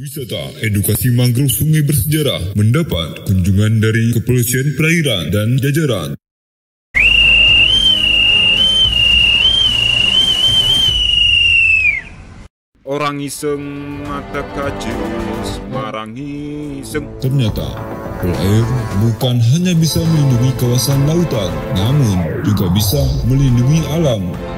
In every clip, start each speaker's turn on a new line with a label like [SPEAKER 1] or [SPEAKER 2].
[SPEAKER 1] Wisata edukasi mangrove sungai bersejarah mendapat kunjungan dari Kepolisian Perairan dan jajaran.
[SPEAKER 2] Orang iseng mata kacis, marang iseng.
[SPEAKER 1] Ternyata, pol air bukan hanya bisa melindungi kawasan lautan, namun juga bisa melindungi alam.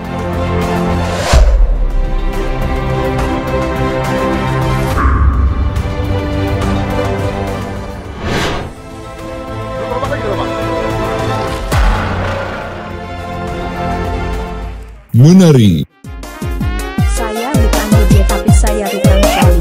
[SPEAKER 1] Menari.
[SPEAKER 3] Saya bukan DJ tapi saya tukang kali.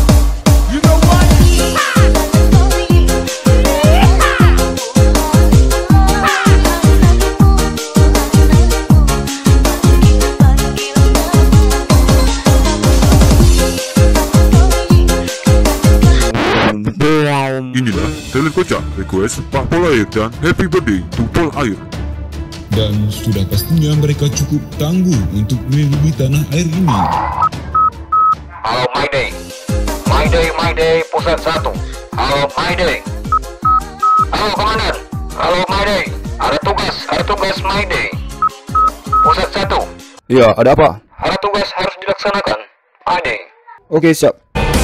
[SPEAKER 2] Inilah talent kocak request Pak Pol Air dan Happy Birthday to Pol Air.
[SPEAKER 1] Dan sudah pastinya mereka cukup tangguh untuk melindungi tanah air ini.
[SPEAKER 4] Halo Mayday, Mayday pusat 1. Halo Mayday. Halo Komandan. Halo Mayday. Ada tugas Mayday. Pusat 1.
[SPEAKER 5] Iya, ada apa?
[SPEAKER 4] Ada tugas harus dilaksanakan. Mayday.
[SPEAKER 5] Oke, siap.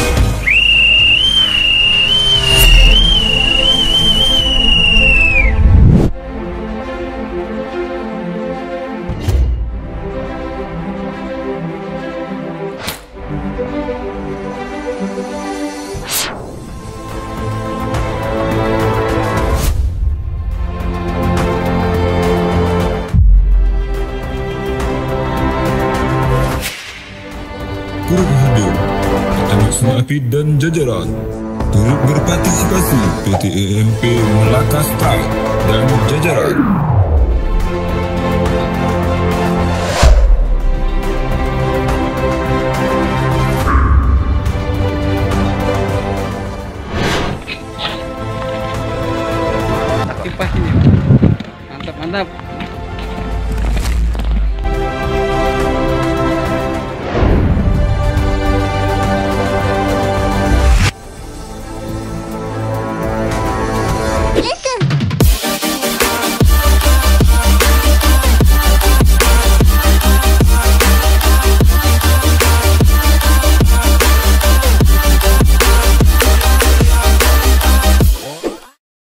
[SPEAKER 1] Turut hadir Teknik Sungai Api dan jajaran. Turut berpartisipasi PT EMP Melaka Strike dan jajaran.
[SPEAKER 6] Aktif ini. Mantap.